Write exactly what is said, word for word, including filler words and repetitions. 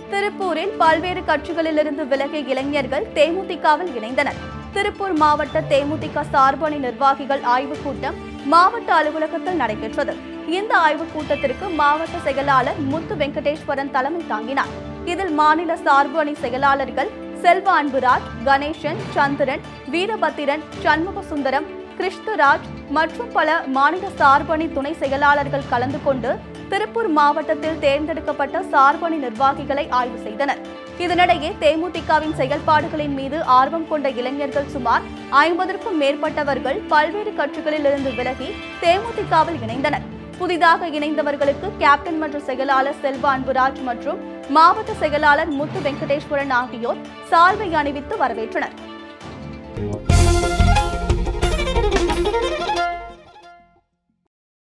திருப்பூரில் பல்வேறு கட்சிகளிலிருந்து விலகிய இளைஞர்கள் தேமுதிகவில் இணைந்தனர். திருப்பூர் மாவட்ட தேமுதிக சார்பு அணி நிர்வாகிகள் ஆய்வுக் கூட்டம் மாவட்ட அலுவலகத்தில் நடைபெற்றது. இந்த ஆய்வுக் கூட்டத்திற்கு மாவட்ட செயலாளர் முத்து வெங்கடேஸ்வரன் தலைமை தாங்கினார். இதில் மாநில சார்பு அணி செயலாளர்கள் செல்வ அன்புராஜ், கணேசன், சந்திரன், வீரபத்திரன், சண்முக சுந்தரம், கிருஷ்ணராஜ் மற்றும் பல மாநில சார்பு அணி துணை செயலாளர்கள் கலந்து கொண்டு திருப்பூர் மாவட்டத்தில் தேர்ந்தெடுக்கப்பட்ட சார்பு அணி நிர்வாகிகளை ஆய்வு செய்தனர். இதனிடையே தேமுதிகவின் செயல்பாடுகளின் மீது ஆர்வம் கொண்ட இளைஞர்கள் சுமார் ஐம்பதற்கும் மேற்பட்டவர்கள் பல்வேறு கட்சிகளில் இருந்து விலகி தேமுதிகவில் இணைந்தனர். புதிதாக இணைந்தவர்களுக்கு கேப்டன் மன்ற செயலாளர் செல்வ அன்புராஜ் மற்றும் மாவட்ட செயலாளர் முத்து வெங்கடேஸ்வரன் ஆகியோர் சால்வை அணிவித்து வரவேற்றனர்.